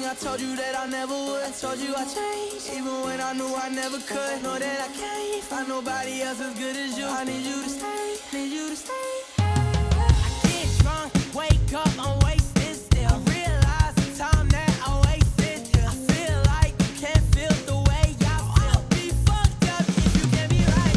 I told you that I never would. I told you I changed, even when I knew I never could. Know that I can't find nobody else as good as you. I need you to stay, need you to stay. I get drunk, wake up, I'm wasted still. I realize the time that I wasted. I feel like you can't feel the way I feel. I'll be fucked up if you get me right.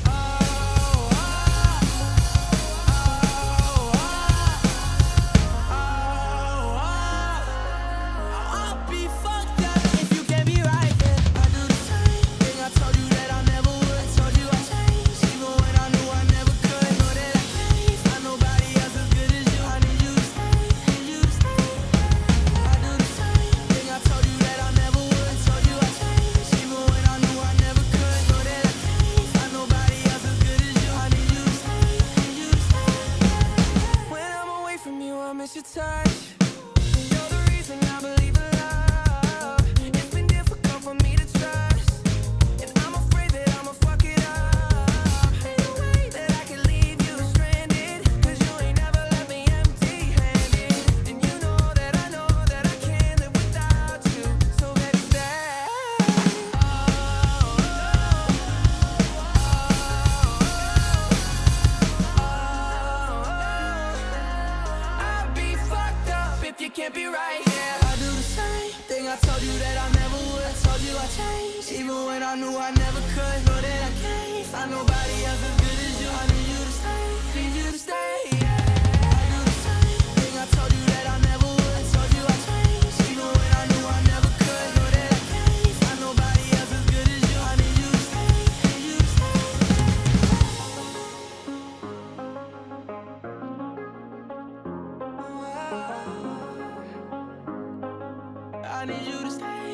I'll be fucked up if you can't be right. I do the same thing. I told you that I never would. I told you I changed, even when I knew I never could. Know that I can't find nobody else as good as you. I need you to stay, need you to stay. I do the same thing. I told you that I never would. I told you I changed, even when I knew I never could. Know that I can't find nobody else as good as you. I need you to stay, need you to stay. When I'm away from you, I miss your touch. You're the reason I believe in love. It's been difficult for me to trust, and I'm afraid that I'ma fuck it up. Ain't no way that I can leave you stranded, 'cause you ain't never left me empty-handed. And you know that I can't live without you. So baby, stay. I'll be fucked up if you can't be right here. I do the same thing. I told you that I never would. I told you I changed, even when I knew I never could. Know that I can't find nobody else as good as you. I need you to stay, need you to stay. Yeah. I do the same thing. I told you that I never would. I told you I changed, even when I knew I never could. Know that I can't find nobody else as good as you. I need you to stay, need you to stay. I need you to stay.